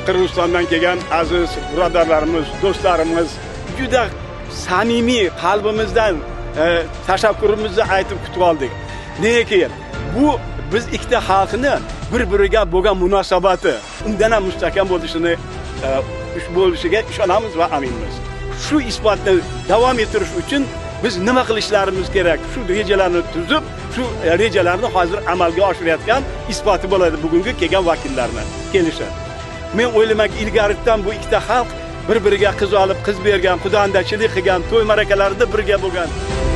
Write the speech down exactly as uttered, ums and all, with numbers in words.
Qirg'izistondan kelgan aziz birodarlarimiz, do'stlarimiz juda samimiy qalbimizdan e, tashakkurimizni aytib kutib oldik. Nega keyin bu biz ikkita xalqni bir-biriga bo'lgan munosabati undan ham mustahkam bo'lishini e, bo'lishiga ishonamiz va aminmiz. Shu isbotni davom ettirish uchun biz nima qilishlarimiz kerak? Shu rejalarni tuzib, shu rejalarni hozir amalga oshirayotgan isboti bo'ladi bugungi kelgan vakillarni kelishi. Men o'ylaymanki, ilgaridan bu ikkita xalq bir-biriga qiz olib, qiz bergan, xudoandachilik qilgan, to'y marakalarida birga bo'lgan.